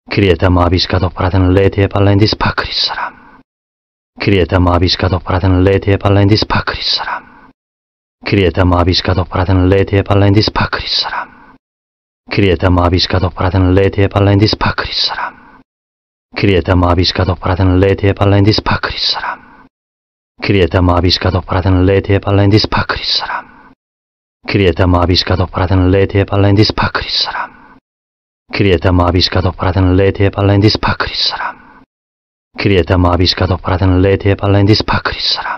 Crieta mabiscado praten lete palendis pacrissaram. Crieta mabiscado praten lete palendis pacrissaram. Crieta mabiscado praten lete palendis pacrissaram. Crieta mabiscado praten lete palendis pacrissaram. Crieta mabiscado praten lete palendis pacrissaram. Crieta mabiscado praten lete palendis pacrissaram. Crieta mabiscado praten lete palendis pacrissaram. Crieta mabiscado praten lete palendis pacrissaram. Crieta mabiscado praten lete palendis pacrissaram.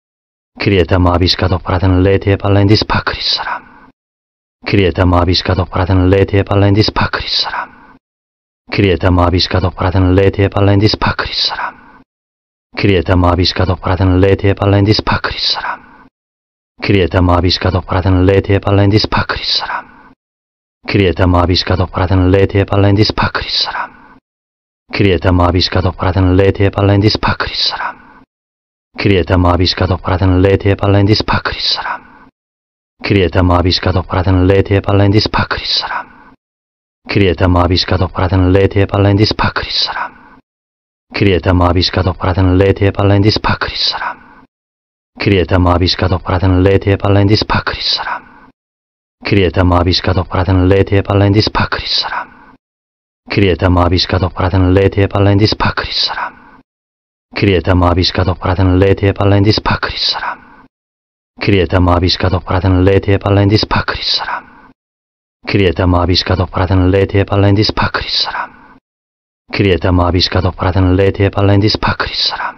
Crieta mabiscado praten lete palendis pacrissaram. Crieta mabiscado praten lete palendis pacrissaram. Crieta mabiscado praten lete palendis pacrissaram. Crieta mabiscado praten lete palendis pacrissaram. Crieta mabiscado praten lete palendis pacrissaram. Crieta mabiscado praten lete palendis pacrissaram. Crieta mabiscado praten lete palendis pacrissaram. Crieta mabiscado praten lete palendis pacrissaram. Crieta mabiscado praten lete palendis pacrissaram. Crieta mabiscado praten lete palendis pacrissaram. Crieta mabiscado praten lete palendis pacrissaram. Crieta mabiscado praten lete palendis pacrissaram. Crieta mabiscado praten lete palendis pacrissaram. Crieta mabiscado praten lete palendis pacrissaram. Crieta mabiscado praten lete palendis pacrissaram. Crieta mabiscado praten lete palendis pacrissaram. Crieta mabiscado praten lete palendis pacrissaram. Crieta mabiscado praten lete palendis pacrissaram.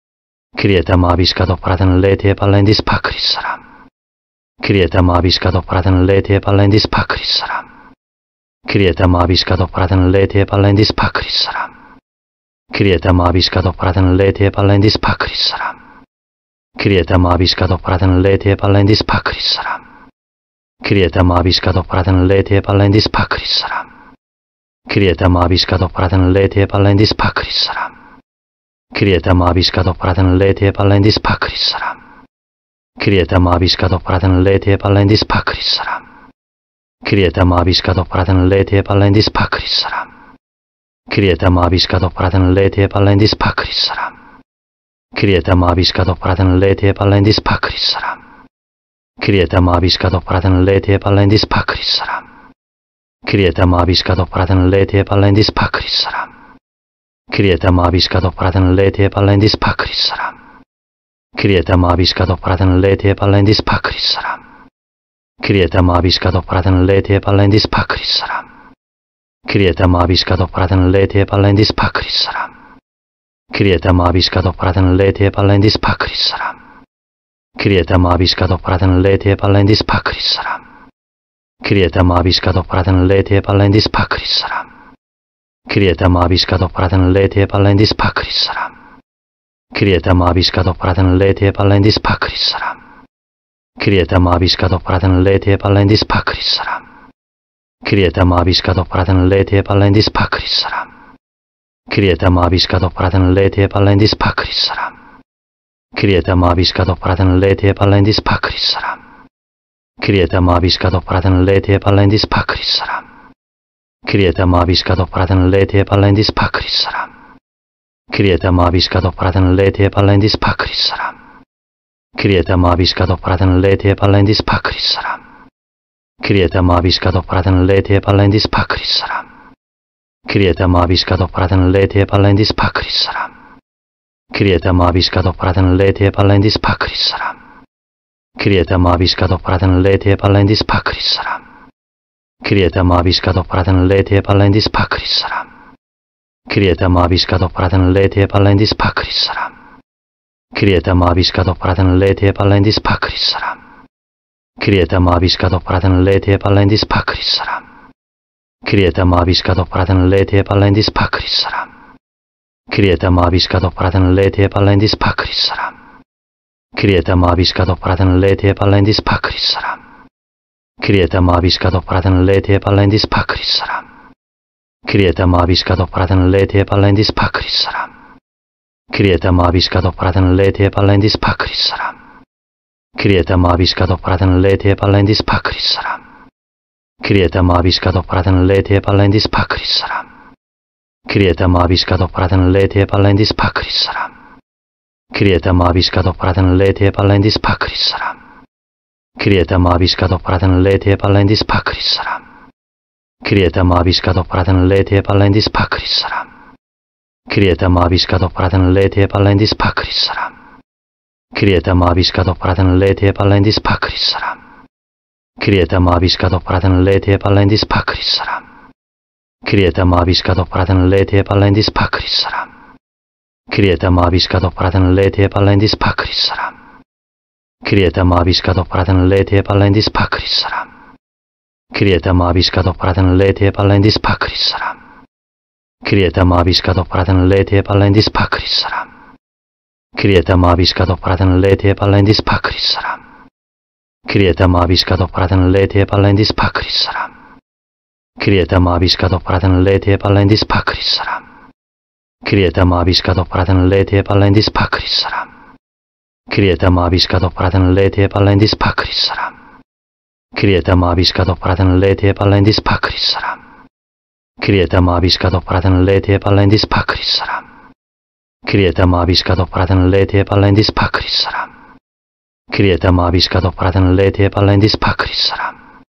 Crieta mabiscado praten lete palendis pacrissaram. Crieta mabiscado praten lete palendis pacrissaram. Crieta mabiscado praten lete palendis pacrissaram. Crieta mabiscado praten lete palendis pacrissaram. Crieta mabiscado praten lete palendis pacrissaram. Crieta mabiscado praten lete palendis pacrissaram. Crieta mabiscado praten lete palendis pacrissaram. Crieta mabiscado praten lete palendis pacrissaram. Crieta mabiscado praten lete palendis pacrissaram. Crieta mabiscado praten lete palendis pacrissaram. Crieta mabiscado praten lete palendis pacrissaram. Crieta mabiscado praten lete palendis pacrissaram. Crieta mabiscado praten lete palendis pacrissaram. Crieta mabiscado praten lete palendis pacrissaram. Crieta mabiscado praten lete palendis pacrissaram. Crieta mabiscado praten lete palendis pacrissaram. Crieta mabiscado praten lete palendis pacrissaram. Crieta mabiscado praten lete palendis pacrissaram. Crieta mabiscado praten lete palendis pacrissaram. Crieta mabiscado praten lete palendis pacrissaram. Crieta mabiscado praten lete palendis pacrissaram. Crieta mabiscado praten lete palendis pacrissaram. Crieta mabiscado praten lete palendis pacrissaram. Crieta mabiscado praten lete palendis pacrissaram. Crieta mabiscado praten lete palendis pacrissaram. Crieta mabiscado praten lete palendis pacrissaram. Crieta mabiscado praten lete palendis pacrissaram. Crieta mabiscado praten lete palendis pacrissaram. Crieta mabiscado praten lete palendis pacrissaram. Crieta mabiscado praten lete palendis pacrissaram. Crieta mabiscado praten lete palendis pacrissaram. Crieta mabiscado praten lete palendis pacrissaram. Crieta mabiscado praten lete palendis pacrissaram. Crieta mabiscado praten lete palendis pacrissaram. Crieta mabiscado praten lete palendis pacrissaram. Crieta mabiscado praten lete palendis pacrissaram. Crieta mabiscado praten lete palendis pacrissaram. Crieta mabiscado praten lete palendis pacrissaram. Crieta mabiscado praten lete palendis pacrissaram. Crieta mabiscado praten lete palendis pacrissaram. Crieta mabiscado praten lete palendis pacrissaram. Crieta mabiscado praten lete palendis pacrissaram. Crieta mabiscado praten lete palendis pacrissaram. Crieta mabiscado praten lete palendis pacrissaram. Crieta mabiscado praten lete palendis pacrissaram. Crieta mabiscado praten lete palendis pacrissaram. Crieta mabiscado praten lete palendis pacrissaram. Crieta mabiscado praten lete palendis pacrissaram. Crieta mabiscado praten lete palendis pacrissaram. Crieta mabiscado praten lete palendis pacrissaram. Crieta mabiscado praten lete palendis pacrissaram. Crieta mabiscado praten lete palendis pacrissaram. Crieta mabiscado praten lete palendis pacrissaram. Crieta mabiscado praten lete palendis pacrissaram. Crieta mabiscado praten lete palendis pacrissaram. Crieta mabiscado praten lete palendis pacrissaram. Crieta mabiscado praten lete palendis pacrissaram. Crieta mabiscado praten lete palendis pacrissaram. Crieta mabiscado praten lete palendis pacrissaram. Crieta mabiscado praten lete palendis pacrissaram. Crieta mabiscado praten lete palendis pacrissaram. Crieta mabiscado praten lete palendis pacrissaram. Crieta mabiscado praten lete palendis pacrissaram. Crieta mabiscado praten lete palendis pacrissaram. Crieta mabiscado praten lete palendis pacrissaram. Crieta mabiscado praten lete palendis pacrissaram. Crieta mabiscado praten lete palendis pacrissaram. Crieta mabiscado praten lete palendis pacrissaram.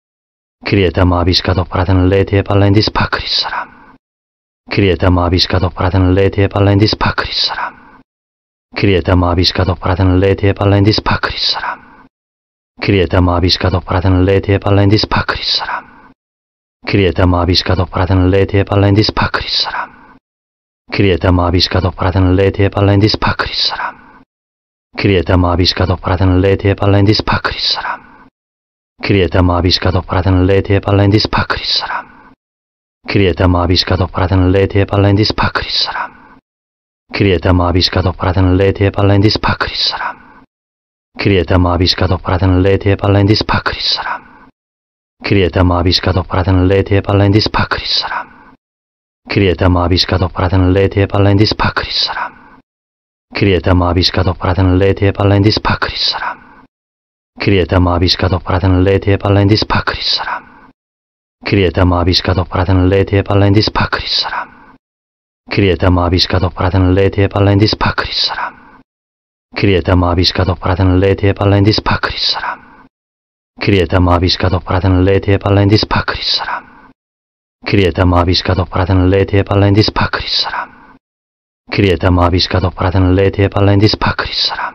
Crieta mabiscado praten lete palendis pacrissaram. Crieta mabiscado praten lete palendis pacrissaram. Crieta mabiscado praten lete palendis pacrissaram. Crieta mabiscado praten lete palendis pacrissaram. Crieta mabiscado praten lete palendis pacrissaram. Crieta mabiscado praten lete palendis pacrissaram. Crieta mabiscado praten lete palendis pacrissaram. Crieta mabiscado praten lete palendis pacrissaram. Crieta mabiscado praten lete palendis pacrissaram. Crieta mabiscado praten lete palendis pacrissaram. Crieta mabiscado praten lete palendis pacrissaram. Crieta mabiscado praten lete palendis pacrissaram. Crieta mabiscado praten lete palendis pacrissaram. Crieta mabiscado praten lete palendis pacrissaram. Crieta mabiscado praten lete palendis pacrissaram. Crieta mabiscado praten lete palendis pacrissaram. Crieta mabiscado praten lete palendis pacrissaram. Crieta mabiscado praten lete palendis pacrissaram. Crieta mabiscado praten lete palendis pacrissaram. Crieta mabiscado praten lete palendis pacrissaram. Crieta mabiscado praten lete palendis pacrissaram.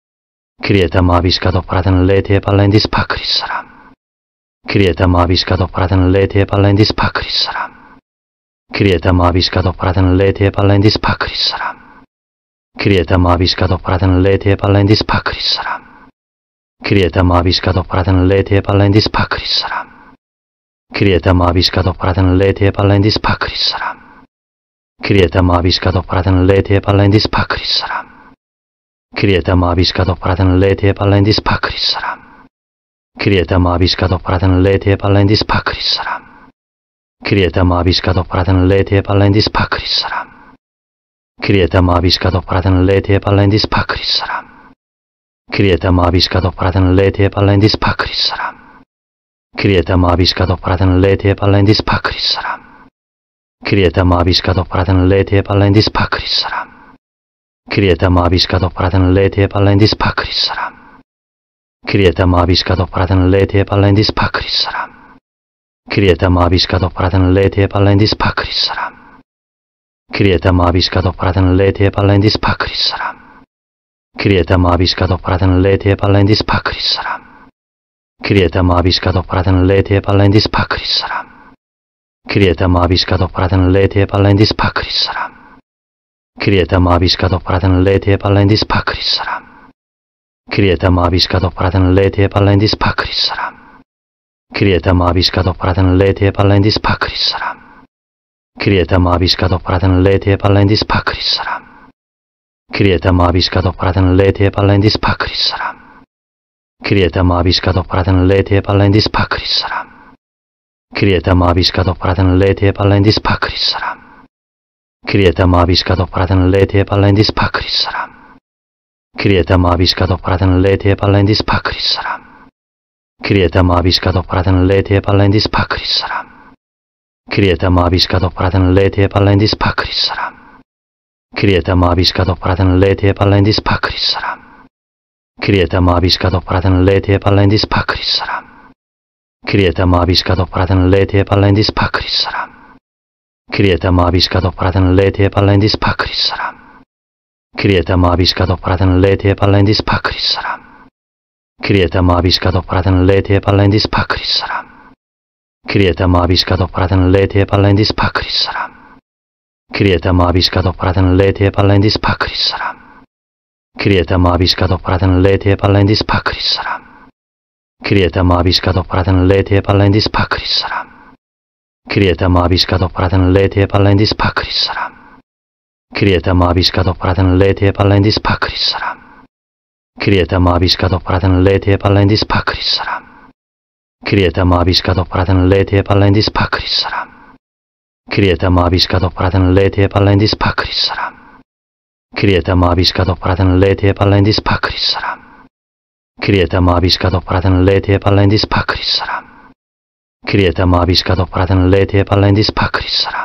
Crieta mabiscado praten lete palendis pacrissaram. Crieta mabiscado praten lete palendis pacrissaram. Crieta mabiscado praten lete palendis pacrissaram. Crieta mabiscado praten lete palendis pacrissaram. Crieta mabiscado praten lete palendis pacrissaram. Crieta mabiscado praten lete palendis pacrissaram. Crieta mabiscado praten lete palendis pacrissaram. Crieta mabiscado praten lete palendis pacrissaram. Crieta mabiscado praten lete palendis pacrissaram. Crieta mabiscado praten lete palendis pacrissaram. Crieta mabiscado praten lete palendis pacrissaram. Crieta mabiscado praten lete palendis pacrissaram. Crieta mabiscado praten lete palendis pacrissaram. Crieta mabiscado praten lete palendis pacrissaram. Crieta mabiscado praten lete palendis pacrissaram. Crieta mabiscado praten lete palendis pacrissaram. Crieta mabiscado praten lete palendis pacrissaram. Crieta mabiscado praten lete palendis pacrissaram. Crieta mabiscado praten lete palendis pacrissaram. Crieta mabiscado praten lete palendis pacrissaram. Crieta mabiscado praten lete palendis pacrissaram. Crieta mabiscado praten lete palendis pacrissaram. Crieta mabiscado praten lete palendis pacrissaram. Crieta mabiscado praten lete palendis pacrissaram. Crieta mabiscado praten lete palendis pacrissaram. Crieta mabiscado praten lete palendis pacrissaram. Crieta mabiscado praten lete palendis pacrissaram. Crieta mabiscado praten lete palendis pacrissaram. Crieta mabiscado praten lete palendis pacrissaram. Crieta mabiscado praten lete palendis pacrissaram. Crieta mabiscado praten lete palendis pacrissaram. Crieta ma abiscado praten lete palendis pacris saram. Crieta ma abiscado praten lete palendis pacris saram. Crieta ma abiscado praten lete palendis pacris saram. Crieta ma abiscado praten lete palendis pacris saram. Crieta ma abiscado praten lete palendis pacris saram. Crieta ma abiscado praten lete palendis pacris saram. Crieta ma abiscado praten lete palendis pacris saram. Crieta ma abiscado praten lete palendis pacris saram. Crieta ma abiscado praten lete palendis pacris saram. Crieta ma abiscado praten lete palendis pacris saram. Crieta ma abiscado praten lete palendis pacris saram. Crieta ma abiscado praten lete palendis pacris saram. Crieta ma abiscado praten lete palendis pacris saram. Crieta ma abiscado praten lete palendis pacris saram. Crieta ma abiscado praten lete palendis pacris saram. Crieta ma abiscado praten lete palendis pacris saram. Crieta ma abiscado praten lete palendis pacris saram. Crieta ma abiscado praten lete palendis pacris saram. Crieta ma abiscado praten lete palendis pacris saram.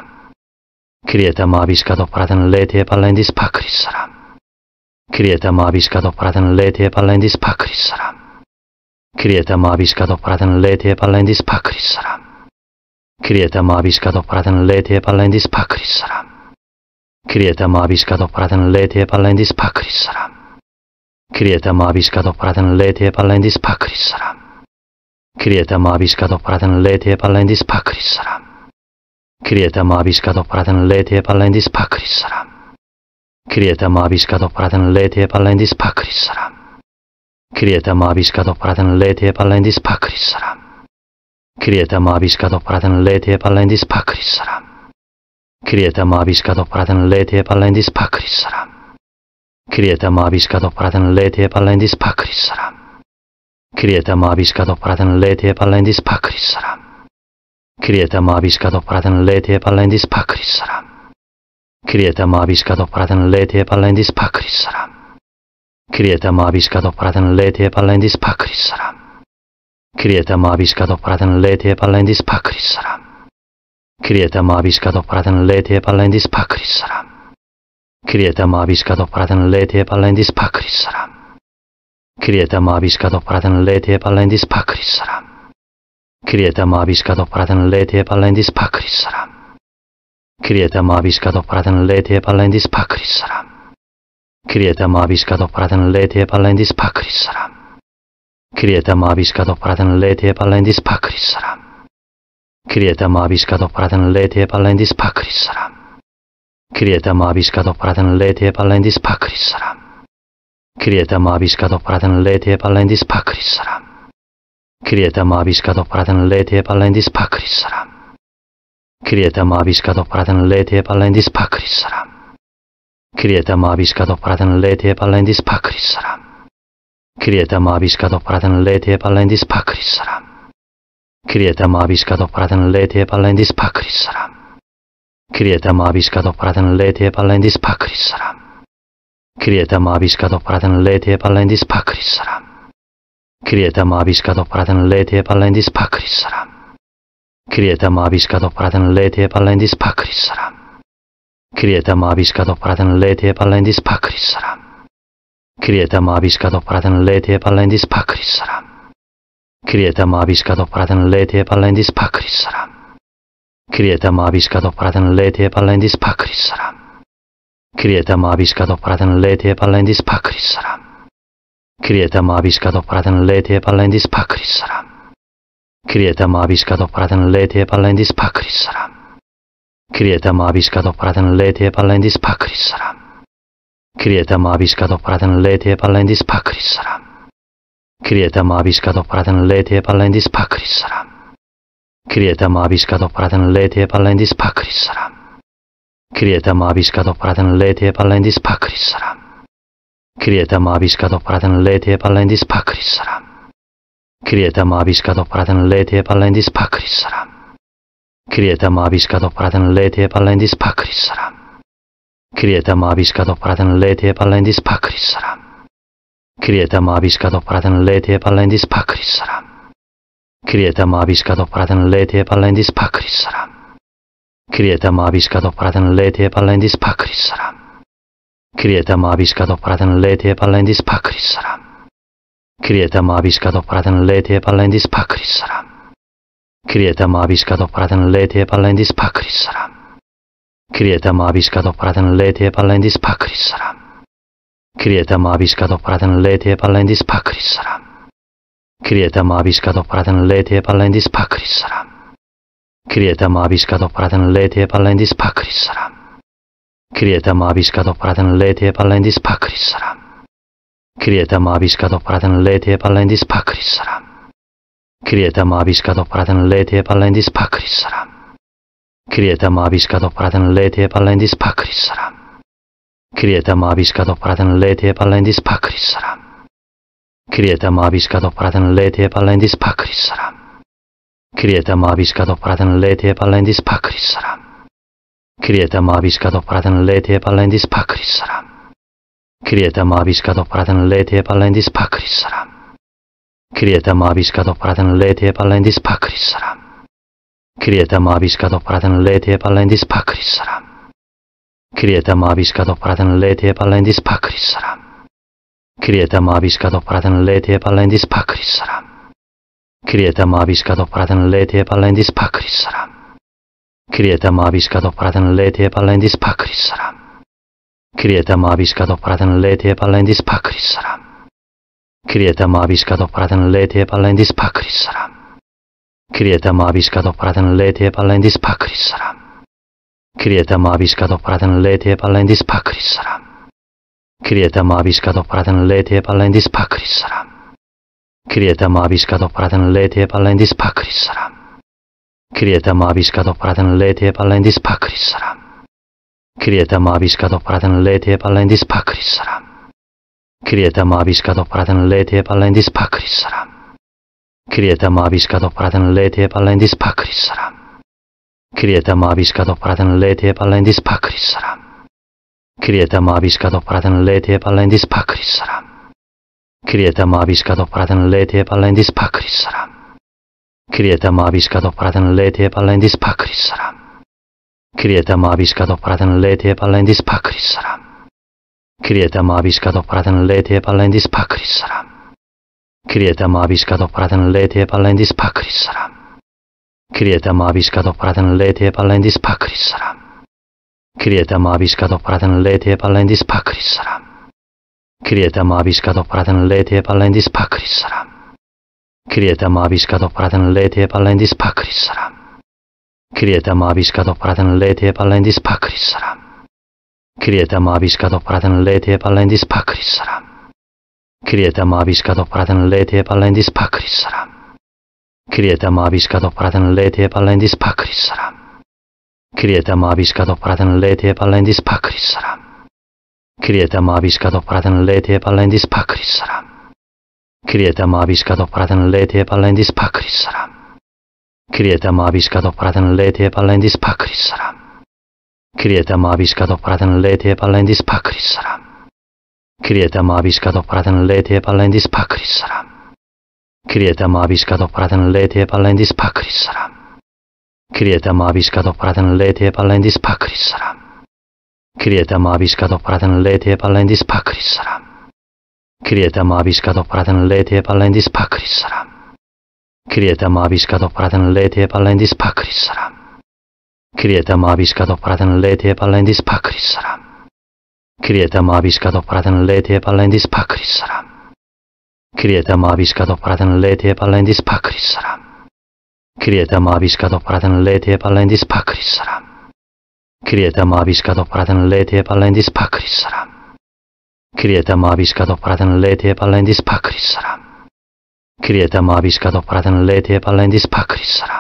Crieta ma abiscado praten lete palendis pacris saram. Crieta ma abiscado praten lete palendis pacris saram. Crieta ma abiscado praten lete palendis pacris saram. Crieta ma abiscado praten lete palendis pacris saram. Crieta ma abiscado praten lete palendis pacris saram. Crieta ma abiscado praten lete palendis pacris saram. Crieta ma abiscado praten lete palendis pacris saram. Crieta ma abiscado praten lete palendis pacris saram. Crieta ma abiscado praten lete palendis pacris saram. Crieta ma abiscado praten lete palendis pacris saram. Crieta ma abiscado praten lete palendis pacris saram. Crieta ma abiscado praten lete palendis pacris saram. Crieta ma abiscado praten lete palendis pacris saram. Crieta ma abiscado praten lete palendis pacris saram. Crieta ma abiscado praten lete palendis pacris saram. Crieta ma abiscado praten lete palendis pacris saram. Crieta ma abiscado praten lete palendis pacris saram. Crieta ma abiscado praten lete palendis pacris saram. Crieta ma abiscado praten lete palendis pacris saram. Crieta ma abiscado praten lete palendis pacris saram. Crieta ma abiscado praten lete palendis pacris saram. Crieta ma abiscado praten lete palendis pacris saram. Crieta ma abiscado praten lete palendis pacris saram. Crieta ma abiscado praten lete palendis pacris saram. Crieta ma abiscado praten lete palendis pacris saram. Crieta ma abiscado praten lete palendis pacris saram. Crieta ma abiscado praten lete palendis pacris saram. Crieta ma abiscado praten lete palendis pacris saram. Crieta ma abiscado praten lete palendis pacris saram. Crieta ma abiscado praten lete palendis pacris saram. Crieta ma abiscado praten lete palendis pacris saram. Crieta ma abiscado praten lete palendis pacris saram. Crieta ma abiscado praten lete palendis pacris saram. Crieta ma abiscado praten lete palendis pacris saram. Crieta ma abiscado praten lete palendis pacris saram. Crieta ma abiscado praten lete palendis pacris saram. Crieta ma abiscado praten lete palendis pacris saram. Crieta ma abiscado praten lete palendis pacris saram. Crieta ma abiscado praten lete palendis pacris saram. Crieta ma abiscado praten lete palendis pacris saram. Crieta ma abiscado praten lete palendis pacris saram. Crieta ma abiscado praten lete palendis pacris saram. Crieta ma abiscado praten lete palendis pacris saram. Crieta ma abiscado praten lete palendis pacris saram. Crieta ma abiscado praten lete palendis pacris saram. Crieta ma abiscado praten lete palendis pacris saram. Crieta ma abiscado praten lete palendis pacris saram. Crieta ma abiscado praten lete palendis pacris saram. Crieta ma abiscado praten lete palendis pacris saram. Crieta ma abiscado praten lete palendis pacris saram. Crieta ma abiscado praten lete palendis pacris saram. Crieta ma abiscado praten lete palendis pacris saram. Crieta ma abiscado praten lete palendis pacris saram. Crieta ma abiscado praten lete palendis pacris saram. Crieta ma abiscado praten lete palendis pacris saram. Crieta maviscado praten lete palendis pacrissaram. Crieta maviscado praten lete palendis pacrissaram. Crieta maviscado praten lete palendis pacrissaram. Crieta maviscado praten lete palendis pacrissaram. Crieta maviscado praten lete palendis pacrissaram. Crieta maviscado praten lete palendis pacrissaram. Crieta maviscado praten lete palendis pacrissaram. Crieta maviscado praten lete palendis pacrissaram. Crieta maviscado praten lete palendis pacrissaram. Crieta maviscado praten lete palendis pacrissaram. Crieta maviscado praten lete palendis pacrissaram. Crieta maviscado praten lete palendis pacrissaram. Crieta maviscado praten lete palendis pacrissaram. Crieta maviscado praten lete palendis pacrissaram. Crieta maviscado praten lete palendis pacrissaram. Crieta maviscado praten lete palendis pacrissaram. Crieta maviscado praten lete palendis pacrissaram. Crieta maviscado praten lete palendis pacrissaram. Crieta maviscado praten lete palendis pacrissaram. Crieta maviscado praten lete palendis pacrissaram. Crieta maviscado praten lete palendis pacrissaram. Crieta maviscado praten lete palendis pacrissaram. Crieta maviscado praten lete palendis pacrissaram. Crieta maviscado praten lete palendis pacrissaram. Crieta maviscado praten lete palendis pacrissaram. Crieta maviscado praten lete palendis pacrissaram. Crieta maviscado praten lete palendis pacrissaram. Crieta maviscado praten lete palendis pacrissaram. Crieta maviscado praten lete palendis pacrissaram. Crieta maviscado praten lete palendis pacrissaram. Crieta maviscado praten lete palendis pacrissaram. Crieta maviscado praten lete palendis pacrissaram. Crieta maviscado praten lete palendis pacrissaram. Crieta maviscado praten lete palendis pacrissaram. Crieta maviscado praten lete palendis pacrissaram. Crieta maviscado praten lete palendis pacrissaram. Crieta maviscado praten lete palendis pacrissaram. Crieta maviscado praten lete palendis pacrissaram. Crieta maviscado praten lete palendis pacrissaram. Crieta maviscado praten lete palendis pacrissaram. Crieta maviscado praten lete palendis pacrissaram. Crieta maviscado praten lete palendis pacrissaram. Crieta maviscado praten lete palendis pacrissaram. Crieta maviscado praten lete palendis pacrissaram. Crieta maviscado praten lete palendis pacrissaram. Crieta maviscado praten lete palendis pacrissaram. Crieta maviscado praten lete palendis pacrissaram. Crieta maviscado praten lete palendis pacrissaram. Crieta maviscado praten lete palendis pacrissaram. Crieta maviscado praten lete palendis pacrissaram. Crieta maviscado praten lete palendis pacrissaram. Crieta maviscado praten lete palendis pacrissaram. Crieta maviscado praten lete palendis pacrissaram. Crieta maviscado praten lete palendis pacrissaram. Crieta maviscado praten lete palendis pacrissaram. Crieta maviscado praten lete palendis pacrissaram. Crieta maviscado praten lete palendis pacrissaram. Crieta maviscado praten lete palendis pacrissaram. Crieta maviscado praten lete palendis pacrissaram. Crieta maviscado praten lete palendis pacrissaram. Crieta maviscado praten lete palendis pacrissaram. Crieta maviscado praten lete palendis pacrissaram. Crieta maviscado praten lete palendis pacrissaram. Crieta maviscado praten lete palendis pacrissaram. Crieta maviscado praten lete palendis pacrissaram. Crieta maviscado praten lete palendis pacrissaram.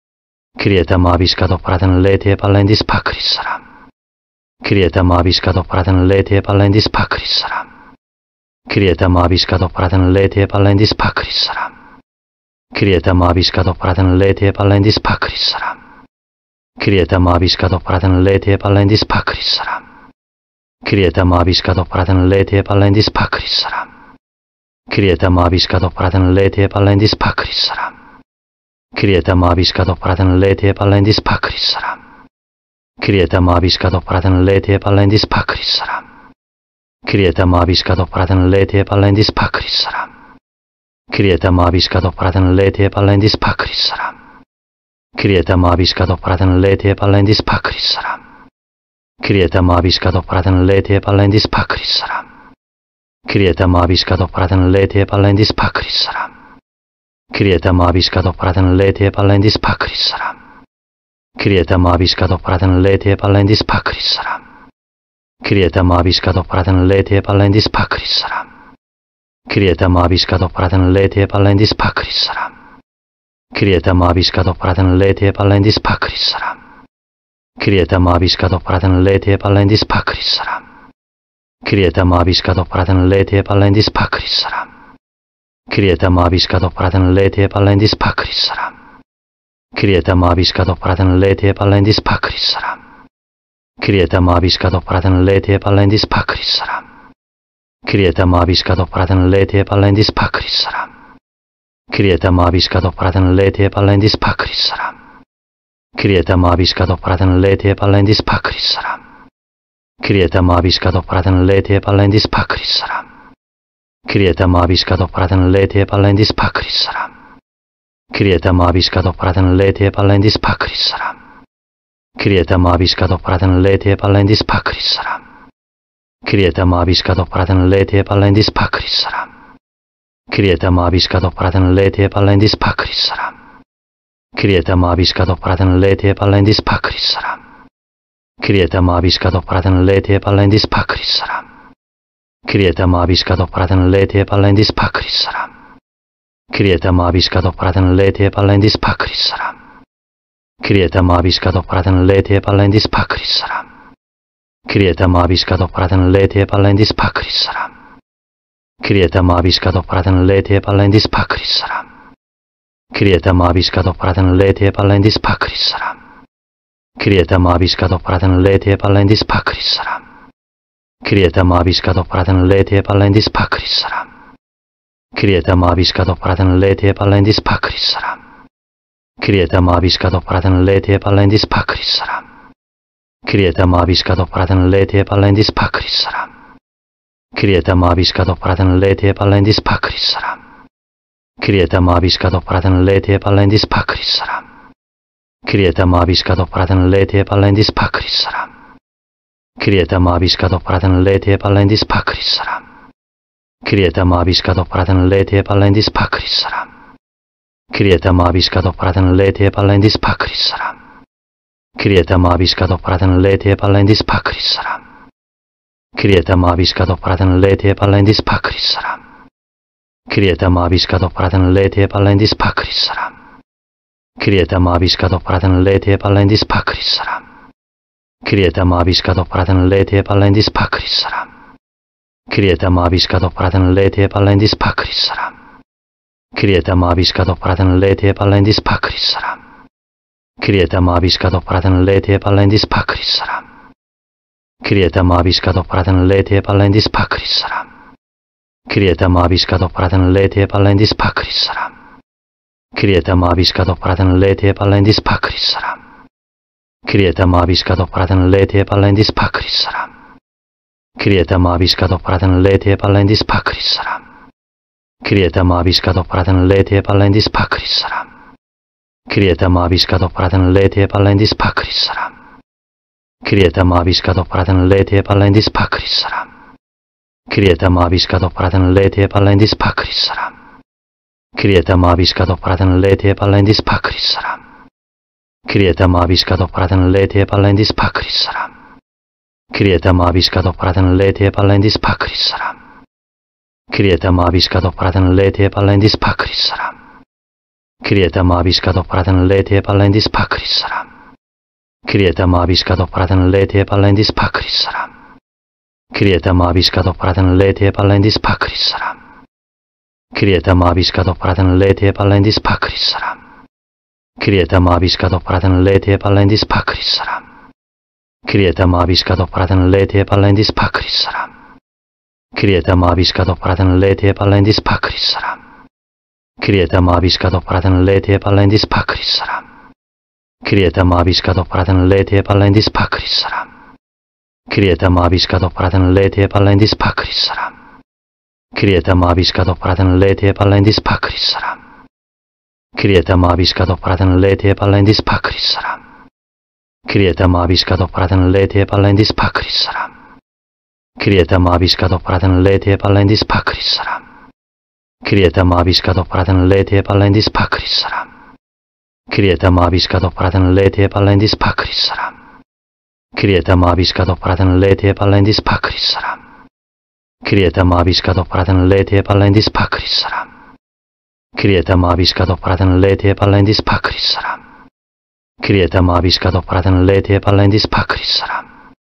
Crieta maviscado praten lete palendis pacrissaram. Crieta maviscado praten lete palendis pacrissaram. Crieta maviscado praten lete palendis pacrissaram. Crieta maviscado praten lete palendis pacrissaram. Crieta maviscado praten lete palendis pacrissaram. Crieta maviscado praten lete palendis pacrissaram. Crieta maviscado praten lete palendis pacrissaram. Crieta maviscado praten lete palendis pacrissaram. Crieta mabiscado praten lete palendis pacrissaram. Crieta mabiscado praten lete palendis pacrissaram. Crieta mabiscado praten lete palendis pacrissaram. Crieta mabiscado praten lete palendis pacrissaram. Crieta mabiscado praten lete palendis pacrissaram. Crieta mabiscado praten lete palendis pacrissaram. Crieta mabiscado praten lete palendis pacrissaram. Crieta mabiscado praten lete palendis pacrissaram. Crieta mabiscado praten lete palendis pacrissaram. Crieta mabiscado praten lete palendis pacrissaram. Crieta mabiscado praten lete palendis pacrissaram. Crieta mabiscado praten lete palendis pacrissaram. Crieta mabiscado praten lete palendis pacrissaram. Crieta mabiscado praten lete palendis pacrissaram. Crieta mabiscado praten lete palendis pacrissaram. Crieta mabiscado praten lete palendis pacrissaram. Crieta mabiscado praten lete palendis pacrissaram. Crieta mabiscado praten lete palendis pacrissaram. Crieta mabiscado praten lete palendis pacrissaram. Crieta mabiscado praten lete palendis pacrissaram. Crieta mabiscado praten lete palendis pacrissaram. Crieta mabiscado praten lete palendis pacrissaram. Crieta mabiscado praten lete palendis pacrissaram. Crieta mabiscado praten lete palendis pacrissaram. Crieta mabiscado praten lete palendis pacrissaram. Crieta mabiscado praten lete palendis pacrissaram. Crieta mabiscado praten lete palendis pacrissaram. Crieta mabiscado praten lete palendis pacrissaram. Crieta mabiscado praten lete palendis pacrissaram. Crieta mabiscado praten lete palendis pacrissaram. Crieta mabiscado praten lete palendis pacrissaram. Crieta mabiscado praten lete palendis pacrissaram. Crieta mabiscado praten lete palendis pacrissaram. Crieta mabiscado praten lete palendis pacrissaram. Crieta mabiscado praten lete palendis pacrissaram. Crieta mabiscado praten lete palendis pacrissaram. Crieta mabiscado praten lete palendis pacrissaram. Crieta mabiscado praten lete palendis pacrissaram. Crieta mabiscado praten lete palendis pacrissaram. Crieta mabiscado praten lete palendis pacrissaram. Crieta mabiscado praten lete palendis pacrissaram. Crieta mabiscado praten lete palendis pacrissaram. Crieta mabiscado praten lete palendis pacrissaram. Crieta mabiscado praten lete palendis pacrissaram. Crieta mabiscado praten lete palendis pacrissaram. Crieta mabiscado praten lete palendis pacrissaram. Crieta mabiscado praten lete palendis pacrissaram. Crieta mabiscado praten lete palendis pacrissaram. Crieta mabiscado praten lete palendis pacrissaram. Crieta mabiscado praten lete palendis pacrissaram. Crieta mabiscado praten lete palendis pacrissaram. Crieta mabiscado praten lete palendis pacrissaram. Crieta mabiscado praten lete palendis pacrissaram. Crieta mabiscado praten lete palendis pacrissaram. Crieta mabiscado praten lete palendis pacrissaram. Crieta mabiscado praten lete palendis pacrissaram. Crieta mabiscado praten lete palendis pacrissaram. Crieta mabiscado praten lete palendis pacrissaram. Crieta mabiscado praten lete palendis pacrissaram. Crieta mabiscado praten lete palendis pacrissaram. Crieta mabiscado praten lete palendis pacrissaram. Crieta mabiscado praten lete palendis pacrissaram. Crieta mabiscado praten lete palendis pacrissaram. Crieta mabiscado praten lete palendis pacrissaram. Crieta mabiscado praten lete palendis pacrissaram. Crieta mabiscado praten lete palendis pacrissaram. Crieta mabiscado praten lete palendis pacrissaram. Crieta mabiscado praten lete palendis pacrissaram. Crieta mabiscado praten lete palendis pacrissaram. Crieta mabiscado praten lete palendis pacrissaram. Crieta mabiscado praten lete palendis pacrissaram. Crieta mabiscado praten lete palendis pacrissaram. Crieta mabiscado praten lete palendis pacrissaram. Crieta mabiscado praten lete palendis pacris saram. Crieta mabiscado praten lete palendis pacris saram. Crieta mabiscado praten lete palendis pacris saram. Crieta mabiscado praten lete palendis pacris saram. Crieta mabiscado praten lete palendis pacris saram. Crieta mabiscado praten lete palendis pacris saram. Crieta mabiscado praten lete palendis pacris saram. Crieta mabiscado praten lete palendis pacris saram. Crieta mabiscado praten lete palendis pacris saram. Crieta mabiscado praten lete palendis pacris saram. Crieta mabiscado praten lete palendis pacris saram. Crieta mabiscado praten lete palendis pacris saram.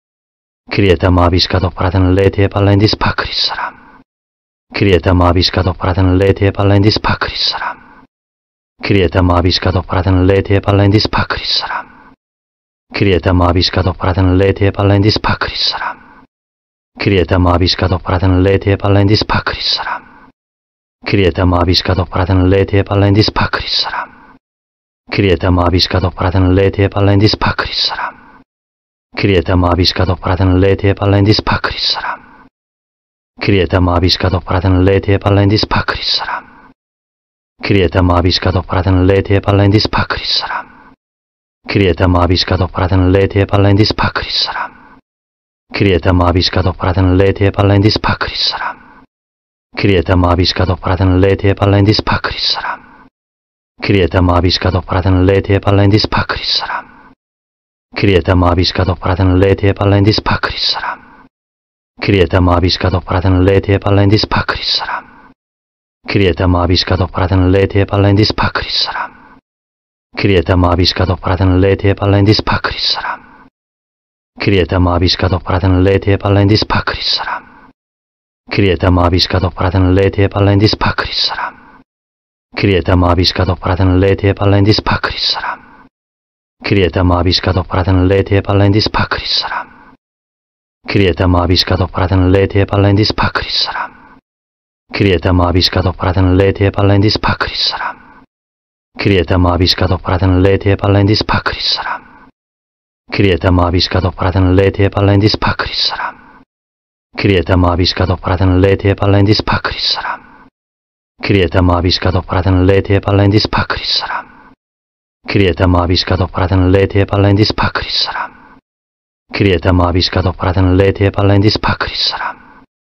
Crieta mabiscado praten lete palendis pacris saram. Crieta mabiscado praten lete palendis pacris saram. Crieta mabiscado praten lete palendis pacris saram. Crieta mabiscado praten lete palendis pacris saram. Crieta mabiscado praten lete palendis pacris saram. Crieta mabiscado praten lete palendis pacris saram. Crieta mabiscado praten lete palendis pacris saram. Crieta mabiscado praten lete palendis pacris saram. Crieta mabiscado praten lete palendis pacris saram. Crieta mabiscado praten lete palendis pacris saram. Crieta mabiscado praten lete palendis pacris saram. Crieta mabiscado praten lete palendis pacris saram. Crieta mabiscado praten lete palendis pacris saram. Crieta mabiscado praten lete palendis pacris saram. Crieta mabiscado praten lete palendis pacris saram. Crieta mabiscado praten lete palendis pacris saram. Crieta mabiscado praten lete palendis pacris saram. Crieta mabiscado praten lete palendis pacris saram. Crieta mabiscado praten lete palendis pacris saram. Crieta mabiscado praten lete palendis pacris saram. Crieta mabiscado praten lete palendis pacris saram. Crieta mabiscado praten lete palendis pacris saram. Crieta mabiscado praten lete palendis pacris saram. Crieta mabiscado praten lete palendis pacris saram. Crieta mabiscado praten lete palendis pacris saram. Crieta mabiscado praten lete palendis pacris saram. Crieta mabiscado praten lete palendis pacris saram. Crieta mabiscado praten lete palendis pacris saram. Crieta mabiscado praten lete palendis pacris saram. Crieta mabiscado praten lete palendis pacris saram.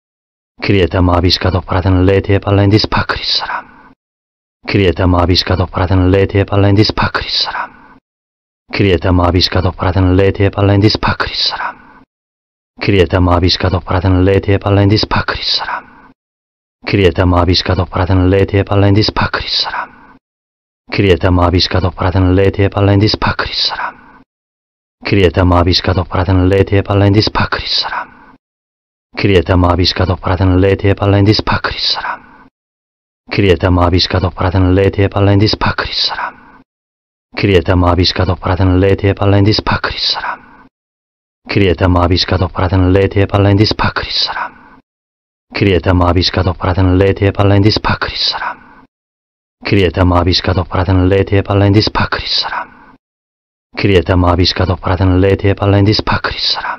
Crieta mabiscado praten lete palendis pacris saram. Crieta mabiscado praten lete palendis pacris saram. Crieta mabiscado praten lete palendis pacris saram. Crieta mabiscado praten lete palendis pacris saram. Crieta mabiscado praten lete palendis pacris saram. Crieta mabiscado praten lete palendis pacris saram. Crieta mabiscado praten lete palendis pacris saram. Crieta mabiscado praten lete palendis pacris saram. Crieta mabiscado praten lete palendis pacris saram. Crieta mabiscado praten lete palendis pacris saram. Crieta mabiscado praten lete palendis pacris saram. Crieta mabiscado praten lete palendis pacris saram. Crieta mabiscado praten lete palendis pacris saram. Crieta mabiscado praten lete palendis pacris saram.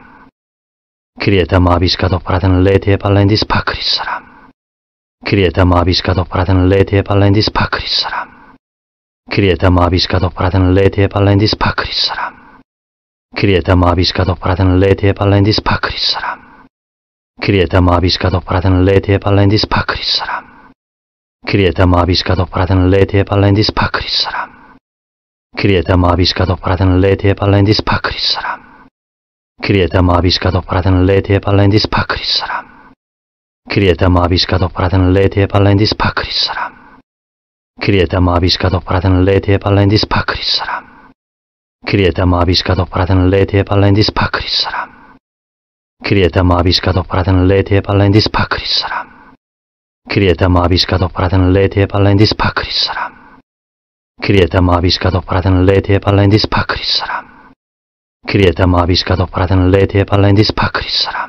Crieta mabiscado praten lete palendis pacris saram. Crieta mabiscado praten lete palendis pacris saram. Crieta mabiscado praten lete palendis pacris saram. Crieta mabiscado praten lete palendis pacris saram. Crieta mabiscado praten lete palendis pacris saram. Crieta mabiscado praten lete palendis pacris saram. Crieta mabiscado praten lete palendis pacris saram. Crieta mabiscado praten lete palendis pacris saram. Crieta mabiscado praten lete palendis pacris saram. Crieta mabiscado praten lete palendis pacris saram. Crieta mabiscado praten lete palendis pacris saram. Crieta mabiscado praten lete palendis pacris saram. Crieta mabiscado praten lete palendis pacris saram. Crieta mabiscado praten lete palendis pacris saram. Crieta mabiscado praten lete palendis pacris saram.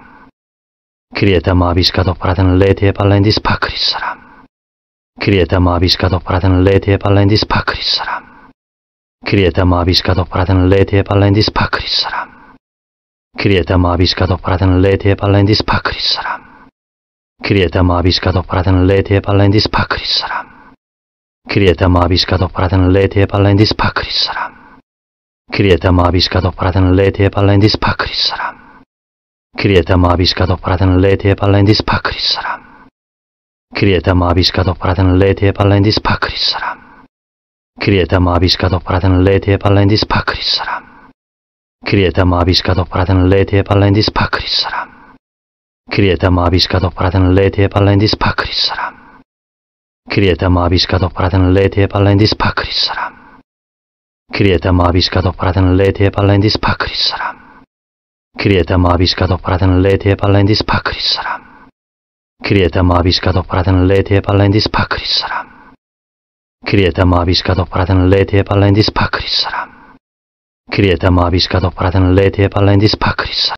Crieta mabiscado praten lete palendis pacris saram. Crieta mabiscado praten lete palendis pacris saram. Crieta mabiscado praten lete palendis pakrissaram. Crieta mabiscado praten lete palendis pakrissaram. Crieta mabiscado praten lete palendis pakrissaram. Crieta mabiscado praten lete palendis pakrissaram. Crieta mabiscado praten lete palendis pakrissaram. Crieta mabiscado praten lete palendis pakrissaram. Crieta mabiscado praten lete palendis pakrissaram. Crieta mabiscado praten lete palendis pakrissaram. Crieta mabiscado praten lete palendis pakrissaram. Crieta mabiscado praten lete palendis pakrissaram. Crieta mabiscado praten lete palendis pakrissaram. Crieta mabiscado praten lete palendis pakrissaram. Crieta mabiscado praten lete palendis pakrissaram. Crieta mabiscado praten lete palendis pakrissaram. Crieta mabiscado praten lete palendis pakrissaram. Crieta mabiscado praten lete palendis pakrissaram.